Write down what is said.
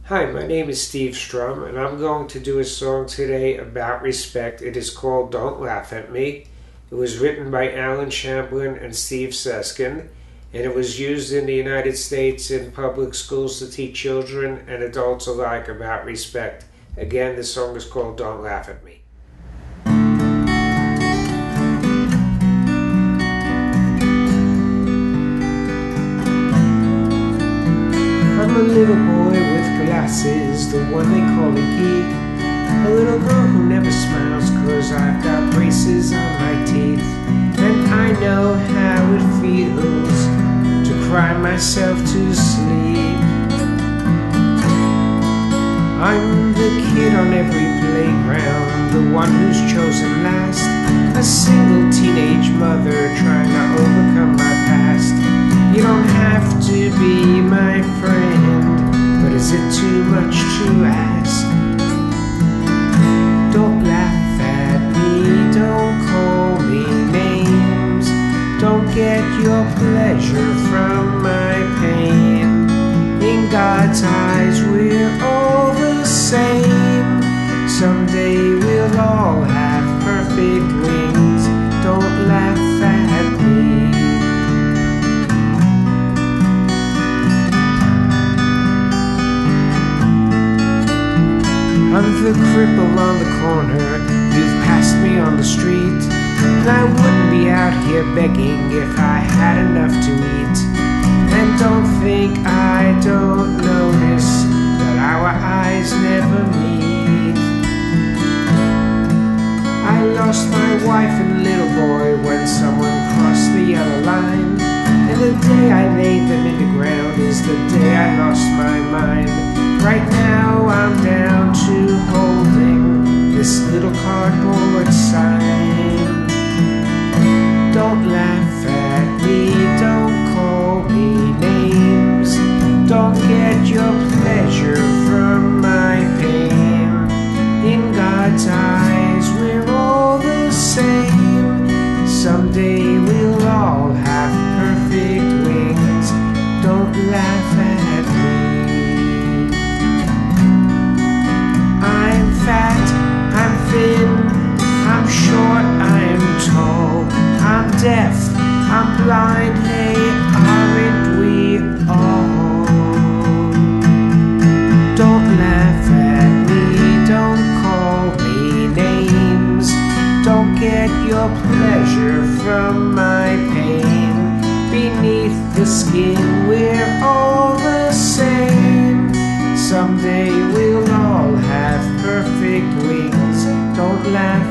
Hi, my name is Steve Strum, and I'm going to do a song today about respect. It is called Don't Laugh at Me. It was written by Alan Shamblin and Steve Seskin, and it was used in the United States in public schools to teach children and adults alike about respect. Again, the song is called Don't Laugh at Me. I'm a little boy with glasses, the one they call a geek. A little girl who never smiles 'cause I've got braces on my teeth. And I know how it feels to cry myself to sleep. I'm the kid on every playground, the one who's chosen last. A single teenage mother trying to overcome my past. You don't have to be my friend, but is it too much to ask? Don't laugh at me, don't call me names. Don't get your pleasure from my pain. In God's eyes we're all the same. Someday we'll all have perfect wings. Don't laugh at me. I'm the cripple on the corner, you've passed me on the street. And I wouldn't be out here begging if I had enough to eat. And don't think I don't notice that our eyes never meet. I lost my wife and little boy when someone crossed the yellow line. And the day I laid them in the ground is the day I lost my mind. Right now I'm down to holding this little cardboard sign. Don't laugh at me, don't call me names. Don't get your pleasure from my pain. In God's eyes we're all the same. Someday we'll all have perfect wings. Don't laugh at me. I'm fat, I'm thin, I'm short, I'm tall, I'm deaf, I'm blind, hey, aren't we all? Don't laugh at me, don't call me names. Don't get your pleasure from my pain. Beneath the skin we're all the same. Someday we'll all have perfect wings. Don't laugh